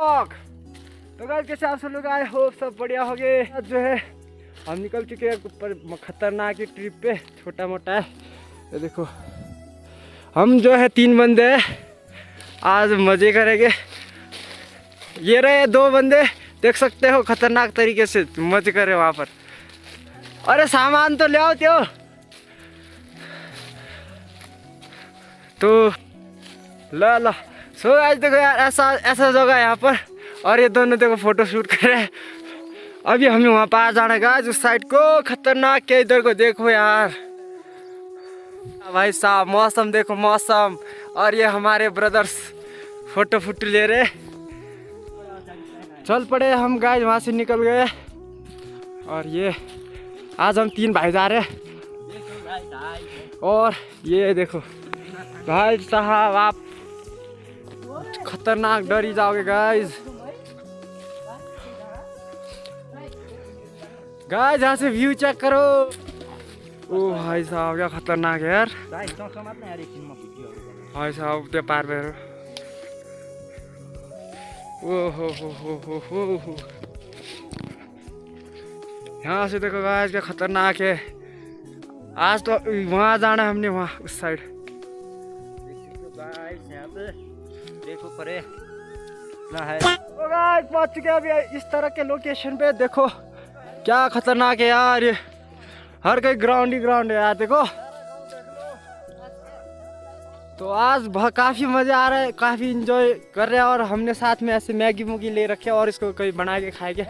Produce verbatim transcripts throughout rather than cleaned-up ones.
तो गाइस कैसे आप सब लोग आए हो, सब बढ़िया हो गए। जो है हम निकल चुके हैं ऊपर खतरनाक की ट्रिप पे, छोटा मोटा है ये देखो। हम जो है तीन बंदे हैं, आज मजे करेंगे। ये रहे दो बंदे, देख सकते हो खतरनाक तरीके से मजे करे वहाँ पर। अरे सामान तो ले आओ त्यो। तो ला ला सो आज देखो यार, ऐसा ऐसा जगह यहाँ पर, और ये दोनों देखो फोटो शूट कर रहे हैं। अभी हमें वहाँ पार जाना है उस साइड को, खतरनाक के इधर को देखो यार भाई साहब, मौसम देखो मौसम। और ये हमारे ब्रदर्स फोटो फोटो ले रहे। चल पड़े हम गाइस, वहाँ से निकल गए। और ये आज हम तीन भाई जा रहे हैं। और ये देखो भाई साहब, आप खतरनाक डर ही जाओगे गाइस। गाइस यहाँ से व्यू चेक करो। ओ भाई साहब क्या खतरनाक है यार। भाई साहब त्यो पार पे ओ हो हो हो हो हो हो। यहाँ से देखो गाइस क्या खतरनाक है। आज तो वहाँ जाना है हमने, वहाँ उस साइड देखो परे ना है। तो गाइस पहुँच चुके हैं अभी इस तरह के लोकेशन पे। देखो क्या खतरनाक है यार, ये हर कहीं ग्राउंड ही ग्राउंड है यार देखो। तो आज बहुत काफ़ी मज़ा आ रहा है, काफ़ी इंजॉय कर रहे हैं। और हमने साथ में ऐसे मैगी मुगी ले रखे और इसको कहीं बना के खाएंगे।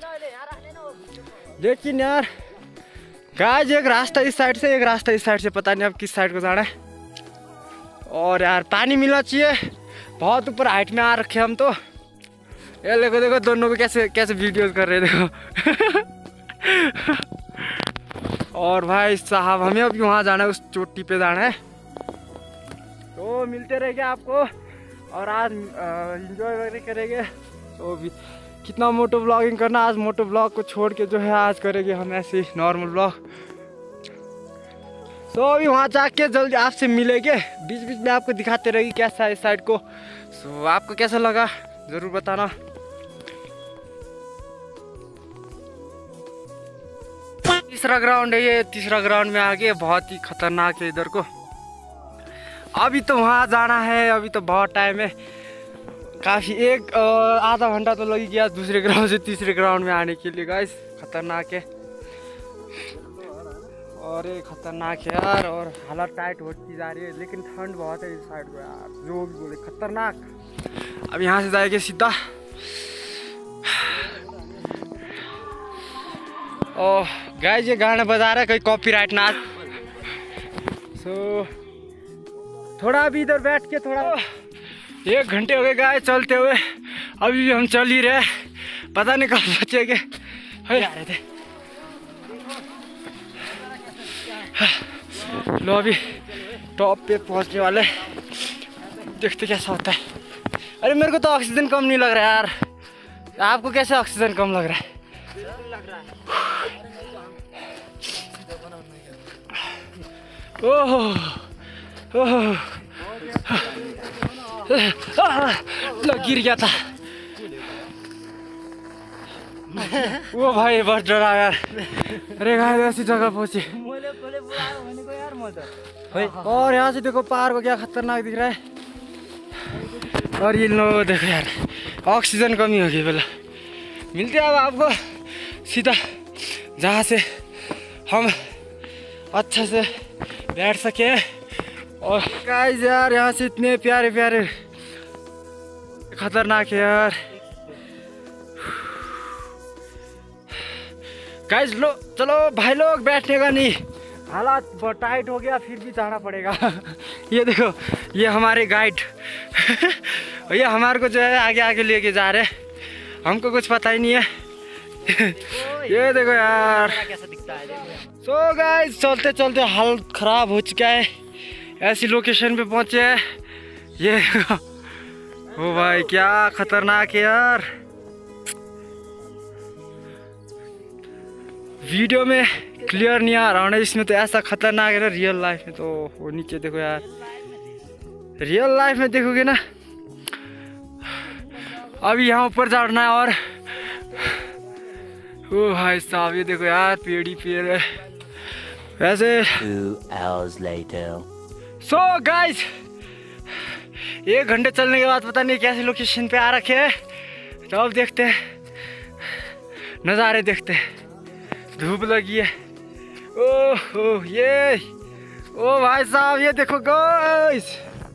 लेकिन यार गाइस एक रास्ता इस साइड से, एक रास्ता इस साइड से, पता नहीं अब किस साइड को जाना है। और यार पानी मिलना चाहिए, बहुत ऊपर हाइट में आ रखे हम तो। ये देखो देखो दोनों को कैसे कैसे वीडियोस कर रहे हैं देखो। और भाई साहब हमें अभी वहाँ जाना है, उस चोटी पे जाना है। तो मिलते रहेंगे आपको, और आज एंजॉय वगैरह करेंगे। तो भी कितना मोटो ब्लॉगिंग करना, आज मोटो ब्लॉग को छोड़ के जो है आज करेंगे हम ऐसे नॉर्मल ब्लॉग। तो अभी वहाँ जाके जल्दी आपसे मिलेंगे, बीच बीच में आपको दिखाते रहेंगे कैसा है इस साइड को। सो आपको कैसा लगा ज़रूर बताना। तीसरा ग्राउंड है ये, तीसरा ग्राउंड में आगे बहुत ही खतरनाक है इधर को। अभी तो वहाँ जाना है, अभी तो बहुत टाइम है, काफ़ी एक आधा घंटा तो लग गया दूसरे ग्राउंड से तीसरे ग्राउंड में आने के लिए। गाइस खतरनाक है और ये खतरनाक है यार, और हालत टाइट होती जा रही है। लेकिन ठंड बहुत है इस साइड को यार, जो भी बोले खतरनाक। अब यहाँ से जाएंगे सीधा। ओह गाइस ये गाना बजा रहा है, कहीं कॉपीराइट ना। सो थोड़ा अभी इधर बैठ के, थोड़ा एक घंटे हो गए गाइस चलते हुए, अभी भी हम चल ही रहे, पता नहीं कब बचेंगे। रहे थे लो अभी टॉप पे पहुंचने वाले, देखते कैसा होता है। अरे मेरे को तो ऑक्सीजन कम नहीं लग रहा है यार, आपको कैसे ऑक्सीजन कम लग रहा है? ओह ओह लो गिर गया था। वो भाई बहुत डरा यार। अरे गाइस ऐसी जगह पहुंची। और यहाँ से देखो पहाड़ को क्या खतरनाक दिख रहा है। और ये लोग देखो यार, ऑक्सीजन कमी होगी बोला। मिलते हैं अब आपको सीधा जहाँ से हम अच्छे से बैठ सके। और गाइस यार यहाँ से इतने प्यारे प्यारे खतरनाक है यार। गाइस लो चलो भाई लोग, बैठने का नहीं, हालात बहुत टाइट हो गया, फिर भी जाना पड़ेगा। ये देखो ये हमारे गाइड ये हमारे को जो है आगे आगे लेके जा रहे हैं, हमको कुछ पता ही नहीं है। ये देखो यार कैसा दिखता है। सो गाइस चलते चलते हालत खराब हो चुका है, ऐसी लोकेशन पे पहुंचे हैं। ये ओ भाई क्या खतरनाक है यार। वीडियो में क्लियर नहीं आ रहा है, इसमें तो ऐसा खतरनाक है ना, रियल लाइफ में तो वो नीचे देखो यार, रियल लाइफ में देखोगे ना अभी यहाँ ऊपर चढ़ना है और ओ भाई साहब ये देखो यार पेड़ ही पेड़ है वैसे। सो गाइस एक घंटे चलने के बाद पता नहीं कैसे लोकेशन पे आ रखे हैं, तो अब देखते हैं नज़ारे देखते हैं। धूप लगी है। ओह ओह ये ओ भाई साहब ये देखो गाइस।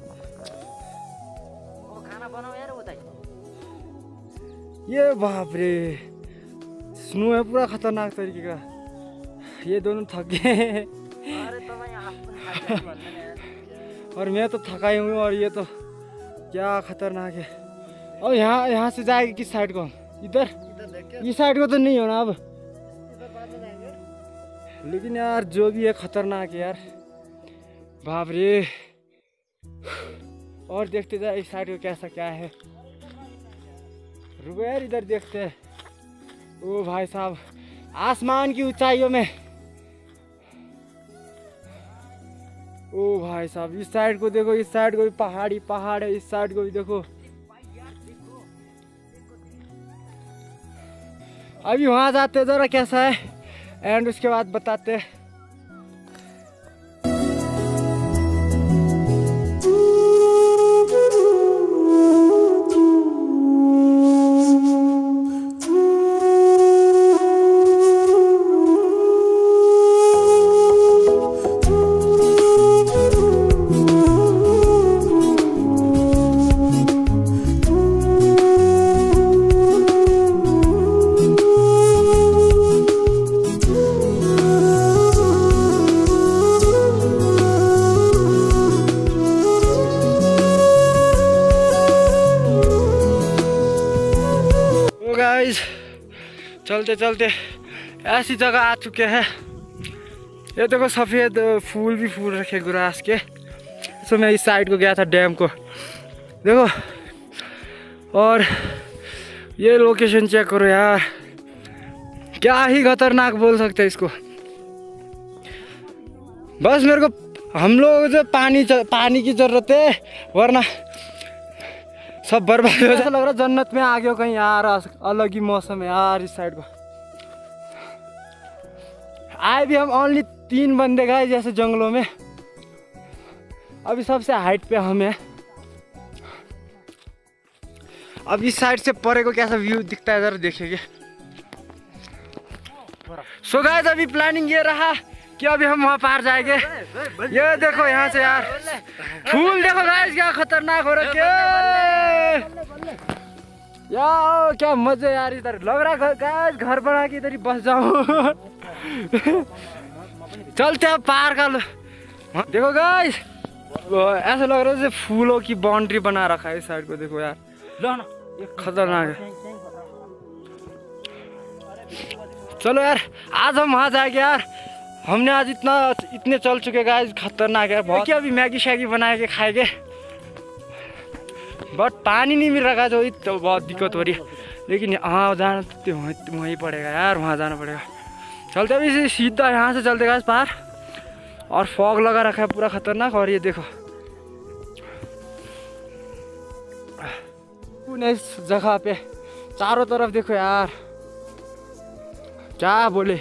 खाना बनाओ यार बताइए। ये बाप रे स्नो है पूरा खतरनाक तरीके का। ये दोनों थक गए और मैं तो थका ही हूँ और ये तो क्या खतरनाक है। और यहाँ यहाँ से जाएगी किस साइड को? इधर इस साइड को तो नहीं होना अब, लेकिन यार जो भी है खतरनाक है यार बाप रे। और देखते जाए इस साइड को कैसा क्या है। रुको यार इधर देखते हैं। ओ भाई साहब आसमान की ऊंचाइयों में। ओ भाई साहब इस साइड को देखो, इस साइड को भी पहाड़ी पहाड़ है, इस साइड को भी देखो। अभी वहां जाते जरा कैसा है एंड उसके बाद बताते हैं। चलते चलते ऐसी जगह आ चुके हैं। ये देखो सफ़ेद फूल भी फूल रखे ग्रास के। तो मैं इस साइड को गया था डैम को देखो। और ये लोकेशन चेक करो यार, क्या ही खतरनाक बोल सकते हैं इसको। बस मेरे को हम लोग जो पानी पानी की ज़रूरत है वरना सब बर्बाद हो जाए। लग रहा जन्नत में आ गया कहीं यार, अलग ही मौसम है यार इस साइड को। आए भी हम ओनली तीन बंदे गए जैसे जंगलों में। अभी सबसे हाइट पे हम हैं। अब इस साइड से परे को कैसा व्यू दिखता है जरा देखेंगे। सो गाइस अभी प्लानिंग ये रहा कि अभी हम वहाँ पार जाएंगे। ये देखो यहाँ से यार फूल देखो गाइस क्या खतरनाक हो रखे यार, क्या मजे यार। इधर लग रहा है गाइस घर बना के इधर ही बस जाऊँ। चलते हैं पार का। देखो गाइस ऐसा लग रहा है जैसे फूलों की बाउंड्री बना रखा है इस साइड को। देखो यार खतरनाक है। चलो यार आज हम वहाँ जाएंगे यार। हमने आज इतना इतने चल चुके गाइस खतरनाक है बहुत। अभी मैगी शैगी बना के खाएंगे बट पानी नहीं मिल रहा जो तो बहुत दिक्कत हो रही है। लेकिन हाँ जाना तो वहीं पड़ेगा यार, वहाँ जाना पड़ेगा। चलते अभी सीधा यहाँ से चलते गाइस पार। और फॉग लगा रखा है पूरा खतरनाक। और ये देखो इस जगह पे चारों तरफ देखो यार क्या बोले।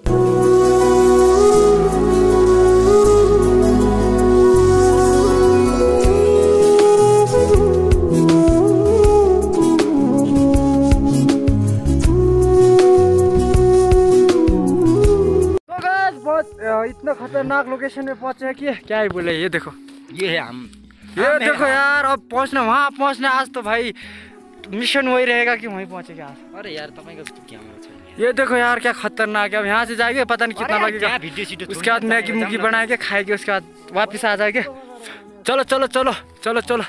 इतना खतरनाक लोकेशन में पहुंचे हैं कि क्या ही बोले। ये देखो ये है हम। ये हम देखो यार अब पहुंचना वहाँ पहुंचना आज तो भाई मिशन वही रहेगा कि वहीं पहुंचेगा आज। अरे यार क्या ये देखो यार क्या खतरनाक है। अब यहाँ से जाएंगे पता नहीं कितना लगेगा। उसके बाद मैगी मुगी बनाएंगे खाएंगे, उसके बाद वापिस आ जाएंगे। चलो चलो चलो चलो चलो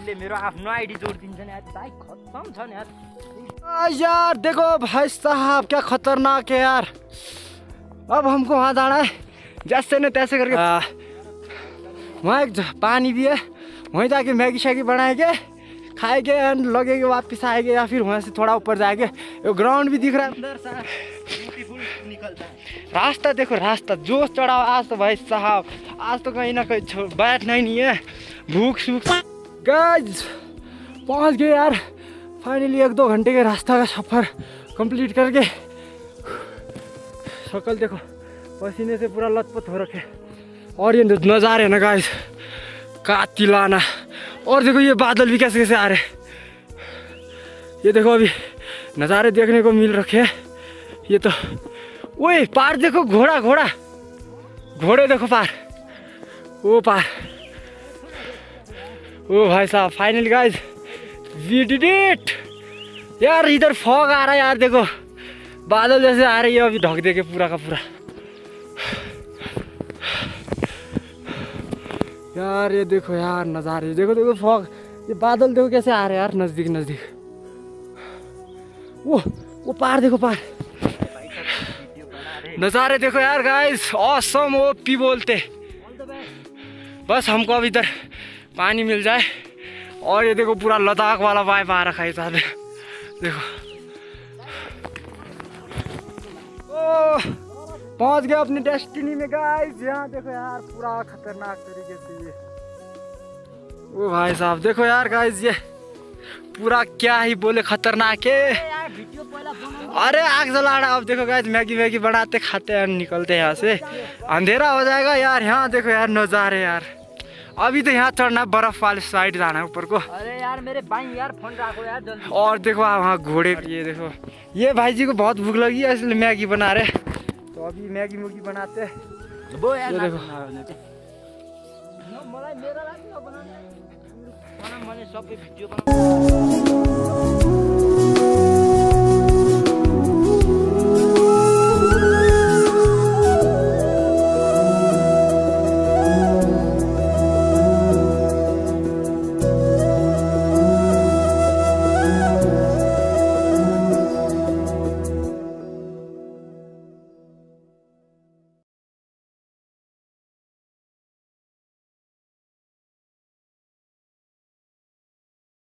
यार देखो भाई साहब क्या खतरनाक है यार। अब हमको वहाँ जाना है जैसे न तैसे करके। वहाँ एक पानी भी है, वहीं जाके मैगी शैगी बनाएंगे खाएंगे एंड लगेंगे वापस आएंगे या फिर वहाँ से थोड़ा ऊपर जाएंगे। वो ग्राउंड भी दिख रहा है अंदर सा निकलता है। रास्ता देखो रास्ता जो चढ़ा आज तो भाई साहब आज तो कहीं ना कहीं बैठना ही नहीं है। भूख सूख गाइस पहुँच गए यार फाइनली एक दो घंटे के रास्ता का सफ़र कंप्लीट करके शक्ल देखो पसीने से पूरा लथपथ हो रखे। और ये नज़ारे ना गाइस का तिलाना। और देखो ये बादल भी कैसे कैसे आ रहे, ये देखो अभी नज़ारे देखने को मिल रखे हैं। ये तो ओए पार देखो, घोड़ा घोड़ा घोड़े देखो पार, वो पार। ओ भाई साहब finally guys we did it. यार इधर फॉग आ रहा है यार, देखो बादल जैसे आ रही है अभी ढक दे के पूरा का पूरा। यार ये देखो यार नज़ारे, देखो देखो फॉग, ये बादल देखो कैसे आ रहे हैं यार नज़दीक नज़दीक। वो वो पार देखो पार, नज़ारे देखो यार गाइस ऑसम ओपी बोलते। बस हमको अब इधर पानी मिल जाए। और ये देखो पूरा लद्दाख वाला वाइब आ रखा है साथ में, देखो ओ पहुंच गए अपनी डेस्टिनी में गाइस। यहाँ देखो यार पूरा खतरनाक तरीके से ये, ओ भाई साहब देखो यार गाइस ये पूरा क्या ही बोले खतरनाक है। अरे आग जला रहा। अब देखो गाइस मैगी मैगी बनाते खाते हैं निकलते हैं यहाँ से, अंधेरा हो जाएगा यार। यहाँ देखो यार नज़ारे यार, अभी तो यहाँ चढ़ना बर्फ वाले साइड जाना है ऊपर को। अरे यार मेरे भाई यार फोन रखो यार जल्दी। और देखो वहाँ घोड़े, ये देखो ये भाई जी को बहुत भूख लगी है इसलिए मैगी बना रहे, तो अभी मैगी मुगी बनाते हैं। वो यार देखो मलाई मेरा लागि बनाने बनाने सब भिडियो बना।